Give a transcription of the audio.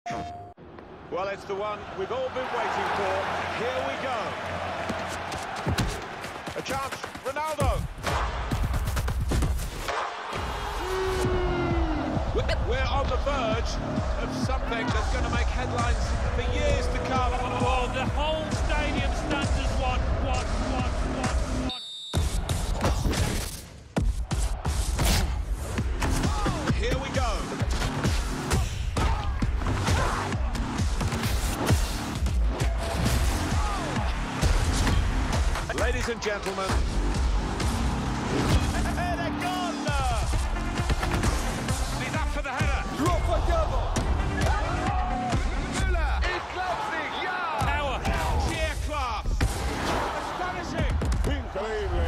Well, it's the one we've all been waiting for. Here we go. A chance, Ronaldo. We're on the verge of something that's going to make headlines for years to come. Oh, the whole stadium stands as one. Here we go. Ladies and gentlemen. He's up for the header. Power, sheer class. Astonishing. Increíble.